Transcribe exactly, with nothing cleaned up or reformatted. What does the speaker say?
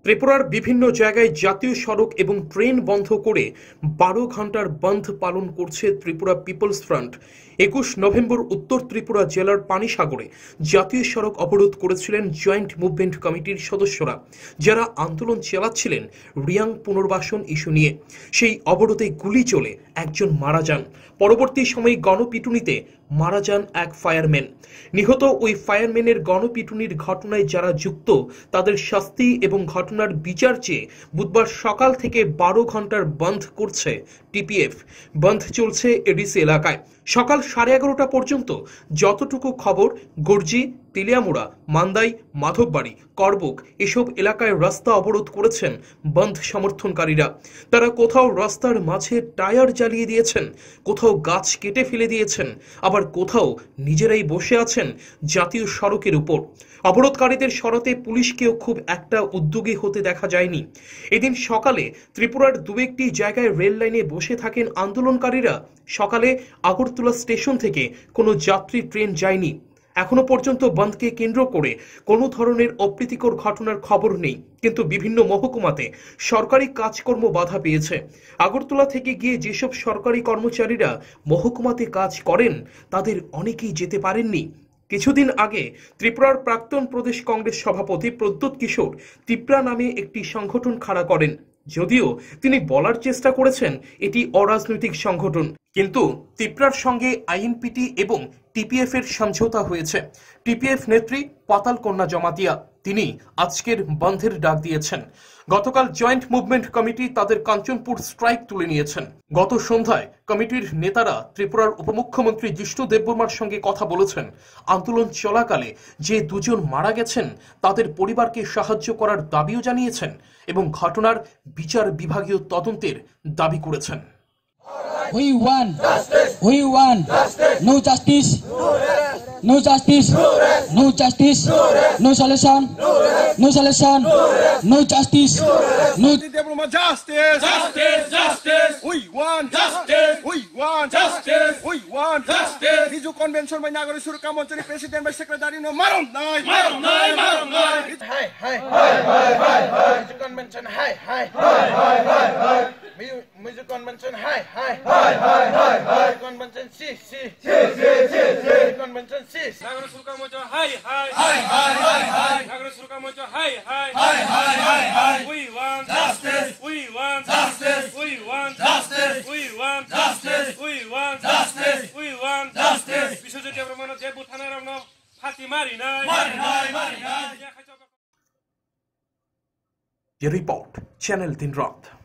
ত্রিপুরার বিভিন্ন জায়গায় জাতীয় সড়ক এবং ট্রেন বন্ধ করে বারো ঘন্টার বন্ধ পালন করছে ত্রিপুরা পিপলস ফ্রন্ট। একুশ নভেম্বর উত্তর ত্রিপুরা জেলার পানিসাগরে জাতীয় সড়ক অবরোধ করেছিলেন জয়েন্ট মুভমেন্ট কমিটির সদস্যরা, যারা আন্দোলন চালাচ্ছিলেন রিয়াং পুনর্বাসন ইস্যু নিয়ে। সেই অবরোধে গুলি চলে একজন মারা যান। পরবর্তী সময়ে গণপিটুনিতে মারা যান এক ফায়ারম্যান। নিহত ওই ফায়ারম্যানের গণপিটুনির ঘটনায় যারা যুক্ত তাদের শাস্তি এবং ঘটনার বিচার চেয়ে বুধবার সকাল থেকে বারো ঘন্টার বন্ধ করছে টিপিএফ। বন্ধ চলছে এডিসি এলাকায়। সকাল সাড়ে এগারোটা পর্যন্ত যতটুকু খবর, গর্জি, তেলিয়ামুড়া, মান্দাই, মাধববাড়ি, করবুক এসব এলাকায় রাস্তা অবরোধ করেছেন বন্ধ সমর্থনকারীরা। তারা কোথাও রাস্তার মাঝে টায়ার জ্বালিয়ে দিয়েছেন, কোথাও গাছ কেটে ফেলে দিয়েছেন, আবার কোথাও নিজেরাই বসে আছেন জাতীয় সড়কের উপর। অবরোধকারীদের সরাতে পুলিশকেও খুব একটা উদ্যোগী হতে দেখা যায়নি। এদিন সকালে ত্রিপুরার দু একটি জায়গায় রেল লাইনে বসে থাকেন আন্দোলনকারীরা। সকালে আগরতলা স্টেশন থেকে কোনো যাত্রী ট্রেন যায়নি। এখনো পর্যন্ত বন্ধকে কেন্দ্র করে কোনো ধরনের অপ্রীতিকর ঘটনার খবর নেই, কিন্তু বিভিন্ন মহকুমাতে সরকারি কাজকর্ম বাধা পেয়েছে। আগরতলা থেকে গিয়ে যেসব সরকারি কর্মচারীরা মহকুমাতে কাজ করেন তাদের অনেকেই যেতে পারেননি। কিছুদিন আগে ত্রিপুরার প্রাক্তন প্রদেশ কংগ্রেস সভাপতি প্রদ্যুৎ কিশোর ত্রিপুরা নামে একটি সংগঠন খাড়া করেন। যদিও তিনি বলার চেষ্টা করেছেন এটি অরাজনৈতিক সংগঠন, কিন্তু ত্রিপুরার সঙ্গে আইএনপিটি এবং টিপিএফ এর সমঝোতা হয়েছে। টিপিএফ নেত্রী পাতাল কন্যা জমাতিয়া তিনি আজকের বন্ধের ডাক দিয়েছেন। গতকাল জয়েন্ট মুভমেন্ট কমিটি তাদের কাঞ্চনপুর স্ট্রাইক তুলে নিয়েছেন। গত সন্ধ্যায় কমিটির নেতারা ত্রিপুরার উপমুখ্যমন্ত্রী জিষ্ণু দেববর্মার সঙ্গে কথা বলেছেন। আন্দোলন চলাকালে যে দুজন মারা গেছেন তাদের পরিবারকে সাহায্য করার দাবিও জানিয়েছেন এবং ঘটনার বিচার বিভাগীয় তদন্তের দাবি করেছেন। We want justice. We want justice. No justice. No justice. No justice. No solution. No solution. No justice. No justice. Justice. Justice. We want justice. We want justice. We want justice. Biju convention by Nagari Surka Montani President by Secretary no marom nai. Marom nai. Marom nai. Hi. Hi. Hi. Hi. Hi. Hi. Biju convention. Hi. Hi. Hi. Hi. Hi. Hi. Music convention, hi, hi, hi, hi, hi, hi. Convention, si, si, si, si, si, si. Convention, si. Nagara Surka Mocha, hi, hi, hi, hi, hi, hi. Nagara Surka Mocha, hi, hi, hi, hi, hi, hi. We want justice. We want justice. We want justice. We want justice. We want justice. We want justice. Bishoji Devromano Debu Thanaramno Hati Mari Nai. Mari Nai, Mari Nai. The report, Channel Tinrat.